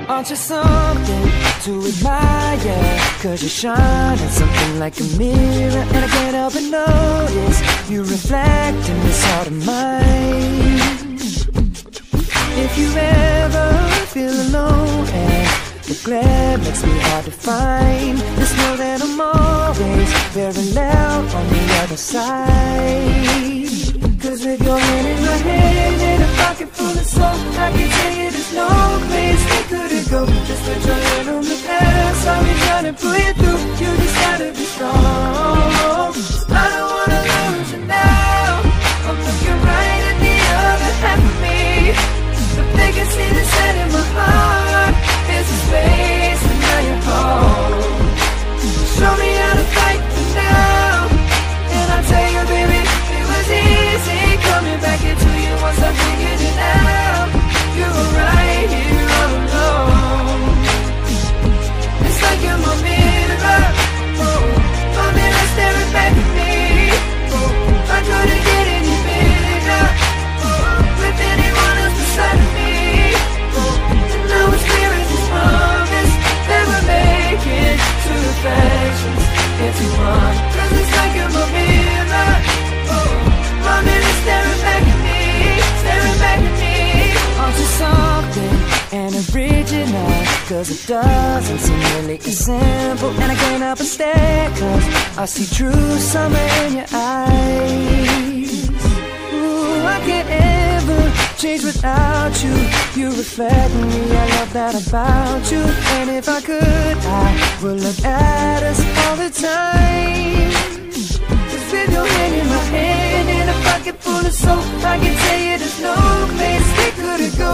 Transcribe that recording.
Aren't you something to admire? Cause you're shining something like a mirror, and I can't help but notice you reflect in this heart of mine. If you ever feel alone and the glare makes me hard to find, just know that I'm always very loud on the other side. Cause with your hand in my hand and a pocket full of soap, I can tell you there's no place we couldn't go. Just put your hand on the past, I'll be trying to pull you through. You just gotta be strong. I don't wanna lose you now. I'm looking right at the other half of me, but they can see the set in my heart. There's a space and now you're home. Show me how to fight for now, and I'll tell you, baby, it was easy coming back into you once I figured it out. You were right here all alone. It's like you're my mirror, oh, my mirror staring back at me. Oh, I couldn't get any bigger, oh, with anyone else beside of me. Oh, and now it's clear as this promise that we're making two reflections into one. Cause it's like you're my mirror, oh, my mirror staring back at me, staring back at me. Onto something and original, cause it doesn't seem really as simple. And I can't help but stare, cause I see true summer in your eyes. Ooh, I can't ever change without you. You reflect me, I love that about you. And if I could, I would look at us all the time. Just with your hand in my hand and a pocket full of soap, I can tell you there's no place we couldn't go.